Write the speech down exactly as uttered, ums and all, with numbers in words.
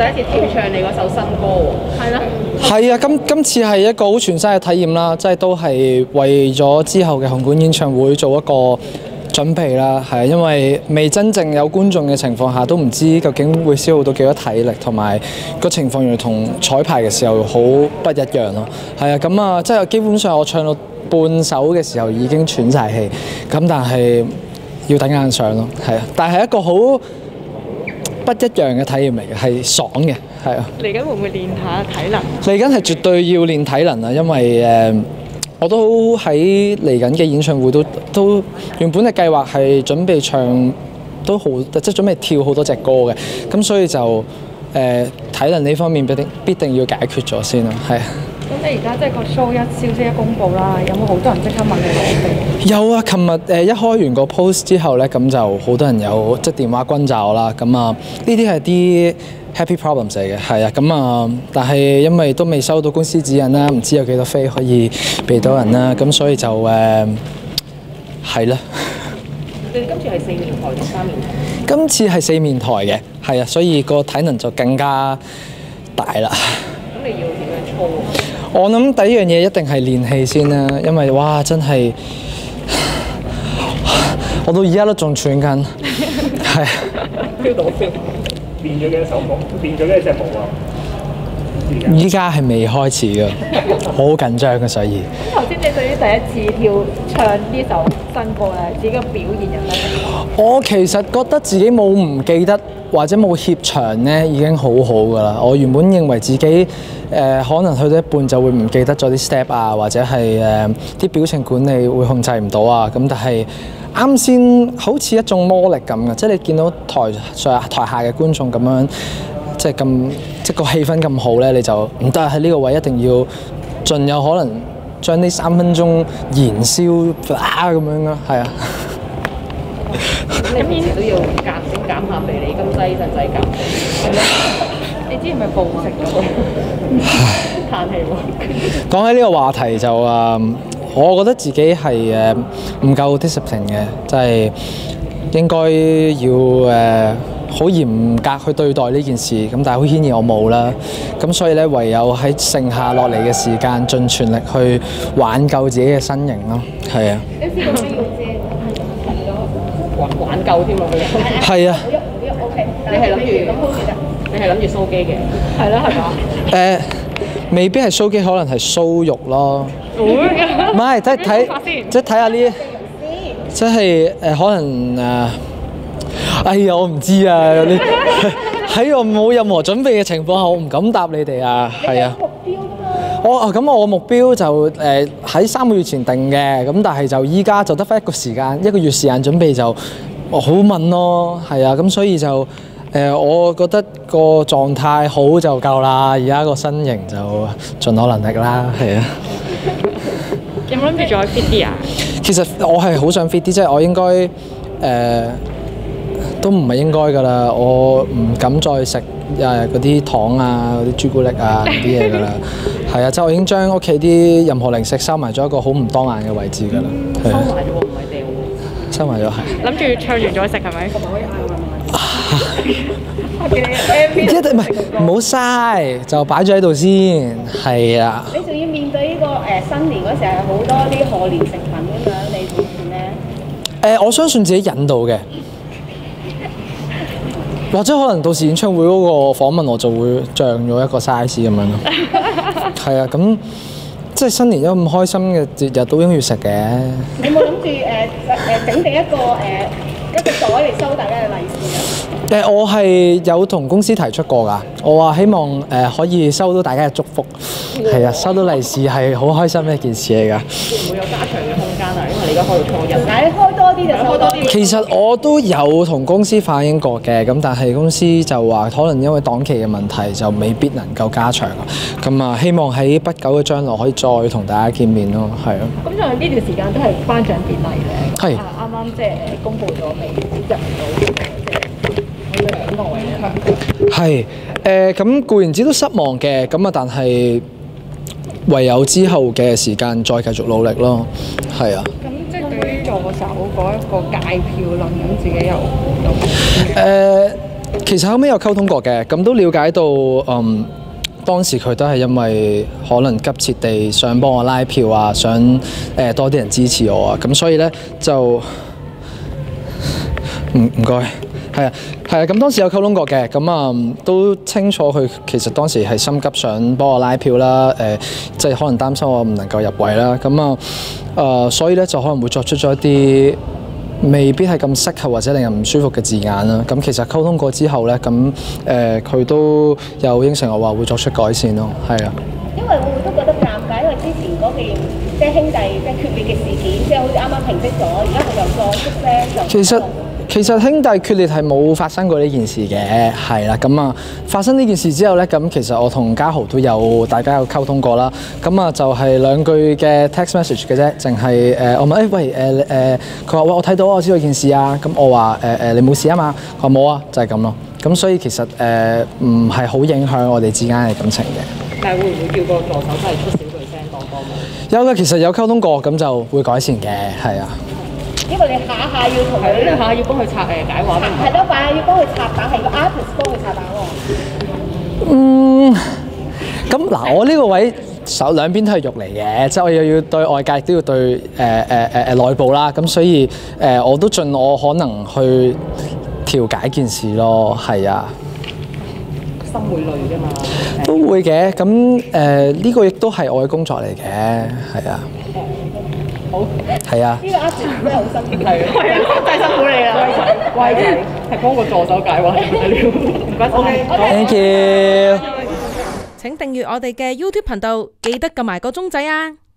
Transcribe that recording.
第一次跳唱你嗰首新歌喎。係啦。 係啊，今今次係一個好全新嘅體驗啦，即係都係為咗之後嘅紅館演唱會做一個準備啦。係啊，因為未真正有觀眾嘅情況下，都唔知究竟會消耗到幾多體力，同埋個情況原來同彩排嘅時候好不一樣咯。係啊，咁啊，即係基本上我唱到半首嘅時候已經喘晒氣，咁但係要等硬上咯。係啊，但係一個好不一樣嘅體驗嚟嘅，係爽嘅，係啊。 嚟緊會唔會練下體能？ 嚟緊係絕對要練體能啊，因為誒、呃，我都喺嚟緊嘅演唱會都都原本嘅計劃係準備唱都好，即係準備跳好多隻歌嘅，咁所以就誒、呃、體能呢方面必定必定要解決咗先啦，係啊。 咁你而家即係個 show 一消息一公佈啦，有冇好多人即刻問你攞飛？ 有啊，琴日誒一開完個 post 之後咧，咁就好多人有即係電話轟炸我啦。咁啊，呢啲係啲 happy problems 嚟嘅，係啊。咁啊，但係因為都未收到公司指引啦，唔知有幾多飛可以俾到人啦，咁所以就誒係啦。 你哋今次係四面台定三面台？ 今次係四面台嘅，係啊，所以個體能就更加大啦。 咁你要點樣操啊？ 我諗第一樣嘢一定係練氣先啦，因為哇真係我到而家都仲喘緊，係。 feel 到 feel 練咗幾多手舞？練咗幾多隻舞啊？ 依家係未開始㗎，好緊張嘅，所以。 頭先你對於第一次跳唱呢首新歌咧，自己嘅表現有咩？ 我其實覺得自己冇唔記得或者冇怯場咧，已經好好㗎啦。我原本認為自己誒、呃、可能去到一半就會唔記得咗啲 step 啊，或者係誒啲表情管理會控制唔到啊。咁但係啱先好似一種魔力咁嘅，即係你見到台上台下嘅觀眾咁樣。即係咁，即係個氣氛咁好咧，你就唔得喺呢個位，一定要盡有可能將呢三分鐘燃燒啊咁樣咯，係啊。 咁你平時都要減精減下肥，你咁低就唔使減肥。係咯。你之前咪暴食咗？嘆氣喎。 講起呢個話題就誒、呃，我覺得自己係誒唔夠 discipline 嘅，即係應該要誒。呃好嚴格去對待呢件事，咁但係好顯然我冇啦，咁所以咧唯有喺剩下落嚟嘅時間，盡全力去挽救自己嘅身形咯，係啊。 你試過咩先？挽挽救添喎佢。 係啊。 O K，你係諗住咁好似你係諗住蘇肌嘅，係啦係嘛？ 誒，未必係蘇肌，可能係蘇肉咯。唔係，即係睇，即係睇下呢，即係誒可能誒。哎呀，我唔知啊！你喺我冇任何準備嘅情況下，我唔敢答你哋啊。係啊。目標㗎嘛。我咁我目標就誒喺三個月前定嘅，咁但係就依家就得翻一個時間，一個月時間準備就好問咯。係啊，咁所以就誒、呃，我覺得個狀態好就夠啦。而家個身形就盡我能力啦。係啊。 有冇諗住再 fit 啲啊？ 其實我係好想 fit 啲，即係我應該誒。呃都唔係應該㗎啦，我唔敢再食誒嗰啲糖啊、嗰啲朱古力啊嗰啲嘢㗎啦。係啊，即係我已經將屋企啲任何零食收埋咗一個好唔當眼嘅位置㗎啦。 收埋咗喎，唔係掉喎。 收埋咗係。諗住唱完再食係咪？ 一定唔係唔好嘥，就擺咗喺度先。係啊。 你仲要面對呢個誒新年嗰時係好多啲賀年食品咁樣，你點算咧？ 誒，我相信自己引導嘅。或者可能到時演唱會嗰個訪問我就會漲咗一個 size 咁樣咯。係啊，咁即係新年有咁開心嘅節日都應該要食嘅。 你有冇諗住誒誒整定一個誒、呃、一個袋嚟收大家嘅利是啊？ 誒，我係有同公司提出過㗎，我話希望誒、呃、可以收到大家嘅祝福，係啊，收到利是係好開心嘅一件事嚟㗎。 會唔會有加長嘅空間啊？因為你而家開到初一， 嗱，你開多啲就收多啲。 其實我都有同公司反映過嘅，咁但係公司就話可能因為檔期嘅問題，就未必能夠加長啊。咁啊，希望喺不久嘅將來可以再同大家見面咯，係啊。 咁就呢段時間都係頒獎典禮咧。 係。 啱啱即係公佈咗未？入唔到即係。 係誒，咁固然之都失望嘅，咁啊，但係唯有之後嘅時間再繼續努力咯，係啊。 咁即係對於助手嗰一個界票論，咁自己又有誒， 其實後尾有溝通過嘅，咁都了解到嗯。當時佢都係因為可能急切地想幫我拉票啊，想誒、呃、多啲人支持我啊，咁所以咧就唔唔該，係啊係啊，咁當時有溝通過嘅，咁啊、嗯、都清楚佢其實當時係心急想幫我拉票啦，誒、呃、即係可能擔心我唔能夠入圍啦，咁啊誒所以咧就可能會作出咗一啲未必係咁適合或者令人唔舒服嘅字眼啦。咁其實溝通過之後咧，咁誒佢都有應承我話會作出改善咯。係啊。 因為會唔會都覺得尷尬？因為之前嗰件即係兄弟即係決裂嘅事件，即係好似啱啱平息咗，而家佢又再出聲就。其實其實兄弟決裂係冇發生過呢件事嘅，係啦。咁啊發生呢件事之後咧，咁其實我同家豪都有大家有溝通過啦。咁啊就係兩句嘅 text message 嘅啫，淨係誒我問誒、欸、喂誒誒，佢、呃、話喂我睇到我知道件事啊，咁我話誒誒你冇事啊嘛，佢話冇啊，就係咁咯。咁所以其實誒唔係好影響我哋之間嘅感情嘅。 但係會唔會叫個助手真係出少句聲當歌舞？ 有嘅，其實有溝通過，咁就會改善嘅，係啊。 因為你下下要同佢， 你下下要幫佢拆誒解話， 係咯，下下要幫佢拆彈，係個 artist 幫佢拆彈喎。 嗯，咁嗱，我呢個位手兩邊都係肉嚟嘅，即係我又要對外界，都要對誒誒誒誒內部啦。咁所以誒、呃，我都盡我可能去調解件事咯，係啊。 心會累㗎嘛？ 都會嘅，咁誒呢個亦都係我嘅工作嚟嘅，係啊。 好， 係啊。 呢個 artist 真係好辛苦， 係係啊，真係辛苦你啦，乖仔，係幫個助手解話唔該晒 Thank you。 請訂閱我哋嘅 YouTube 頻道，記得撳埋個鐘仔啊！